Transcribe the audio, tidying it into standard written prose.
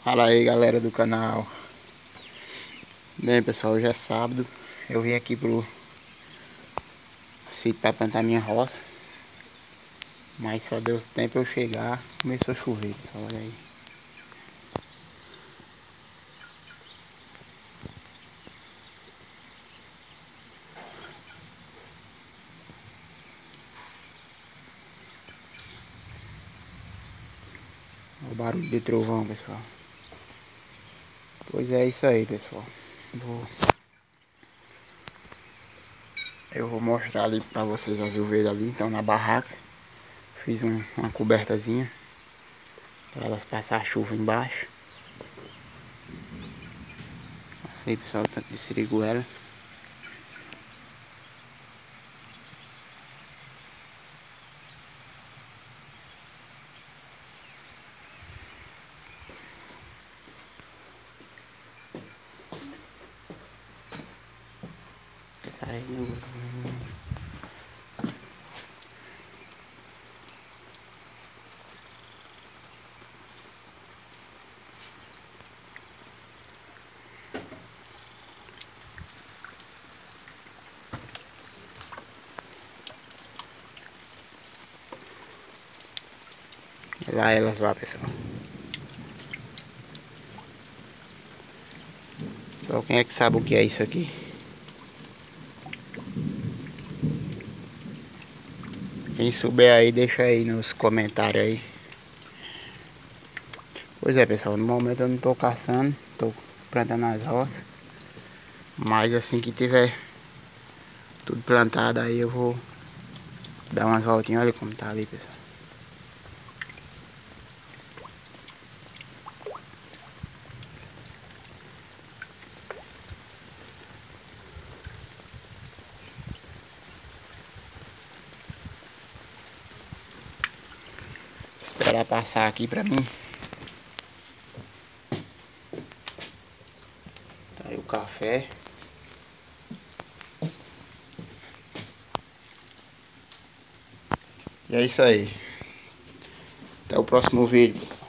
Fala aí, galera do canal. Bem, pessoal, hoje é sábado. Eu vim aqui pro sítio para plantar minha roça, mas só deu tempo eu chegar, começou a chover, pessoal, olha aí. Olha o barulho de trovão, pessoal. Pois é isso aí, pessoal. Eu vou mostrar ali para vocês as ovelhas ali, então na barraca. Fiz uma cobertazinha para elas passar a chuva embaixo. Aí, pessoal, tanto de siriguela. Sai no... Lá elas lá, pessoal. Só quem é que sabe o que é isso aqui? Quem souber aí, deixa aí nos comentários aí. Pois é, pessoal, no momento eu não tô caçando, tô plantando as roças. Mas assim que tiver tudo plantado aí eu vou dar umas voltinhas. Olha como tá ali, pessoal. Esperar passar aqui pra mim. Tá aí o café. E é isso aí. Até o próximo vídeo, pessoal.